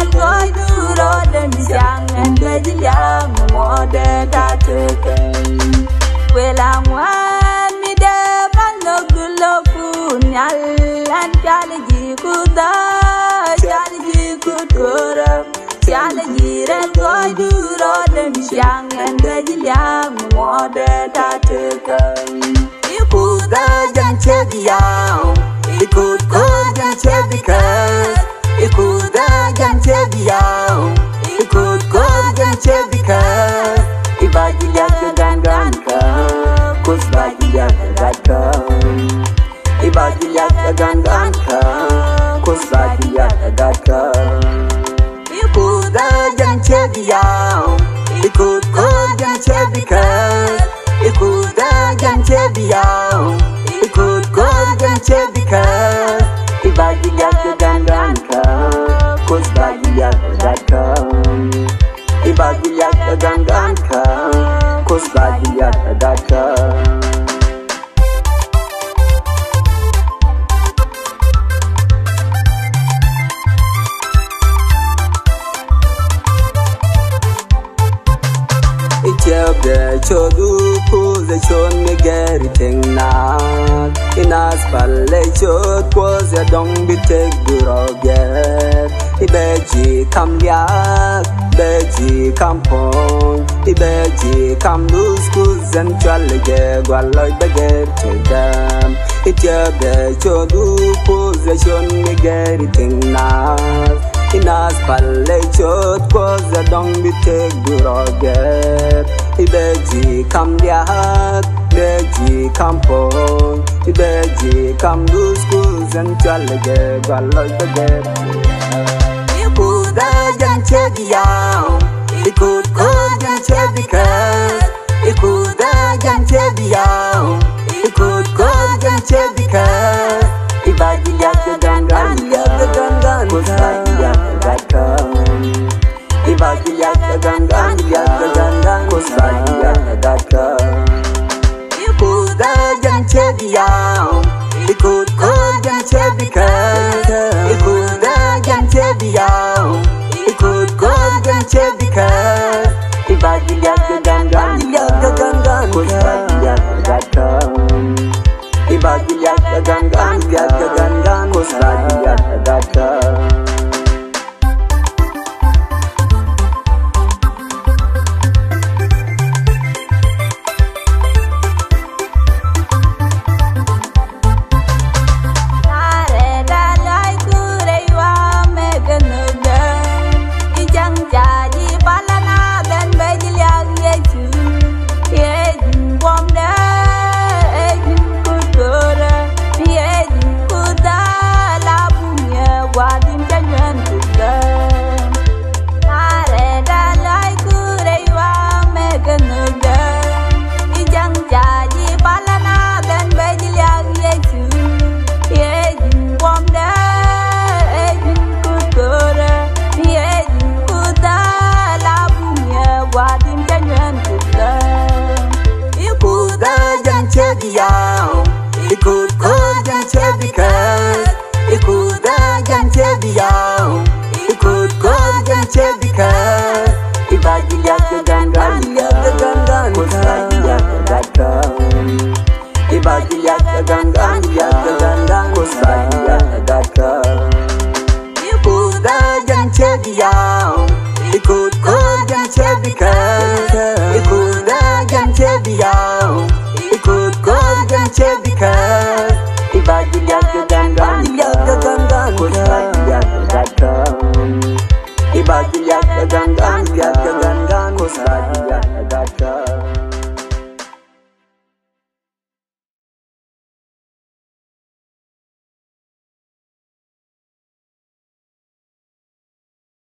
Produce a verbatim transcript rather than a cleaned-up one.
ngồi du rồi đơn giản anh về chỉ là một đề ta thực về làm ngoan mi đe ban lộc lộc pun nhal anh chale ji kuda chale ji kudura chale ji re ngồi du rồi đơn giản anh về chỉ là một đề ta thực ikuda jan chebiao ikut ko jan chebikas ikuda jan chebiao ikut ko jan chebikas ibagiya kegangan ka kus bagiya kegadka ibagiya kegangan ka kus bagiya kegadka ikuda jan chebiao ikut ko jan chebikas ikuda jan chebiao ikut ko jan chebikas ibagiya kegangan ka kus bagiya kegadka ibagiya kegangan ka kus bagiya kegadka Ichebe chodu kuze chon megeri tengna Inas palle chod kuze dong bitek duroget Ibeji kam liak, beji kampong Ibeji kam luz kuzen chwalege gwaloy beger chedam Ichebe chodu kuze chon megeri tengna Inas palle chod kuze dong bitek duroget Ibeji kam liak, beji kampong Ibeji kam luz kuzen chwalege gwaloy beger ikuda jan chebiao ikut ko jan chebikas ikuda jan chebiao ikut ko jan chebikas ibagiya kegangan kegangan kusagiya kegadka ibagiya kegangan kegangan kusagiya kegadka ikuda jan chebiao ikut ko jan chebikas ikuda jan chebiao ikut ko jan chebikas ibagiya kegangan kegangan kusagiya kegadka ibagiya kegangan kegangan kusagiya kegadka ikut ko jan chebikas ikuda jan chebiao ikut ko jan chebikas ibagiya kegangan kegangan kusagiya kegadka ibagiya kegangan kegangan kusagiya kegadka ikuda jan chebiao ikut ko jan chebikas